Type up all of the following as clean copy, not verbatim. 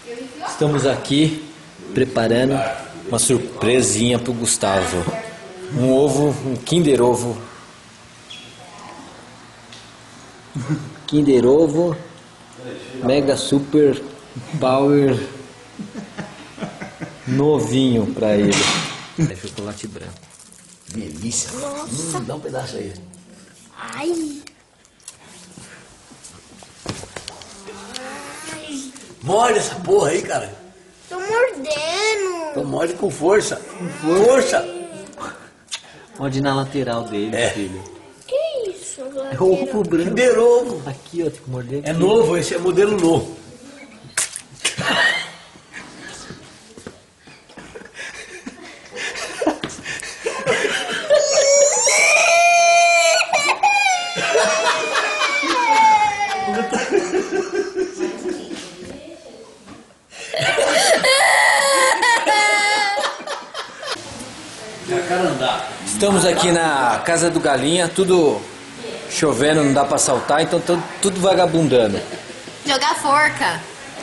Estamos aqui preparando uma surpresinha pro Gustavo. Um ovo, um Kinder Ovo. Kinder Ovo Mega Super Power novinho pra ele. É chocolate branco. Delícia. Nossa. Dá um pedaço aí. Ai. Morde essa porra aí, cara. Tô mordendo. Então morde com força. Com força. Onde na lateral dele, filho. Que isso? É ovo branco. Kinder Ovo. Aqui, ó, tem que morder aqui. É novo, esse é modelo novo. Estamos aqui na casa do Galinha, tudo chovendo, não dá pra saltar, então tudo vagabundando. Jogar forca.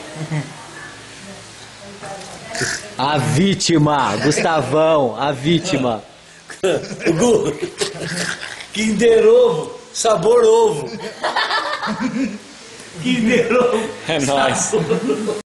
A vítima, Gustavão, a vítima. Gu, Kinder Ovo, sabor ovo. Kinder Ovo. É nóis.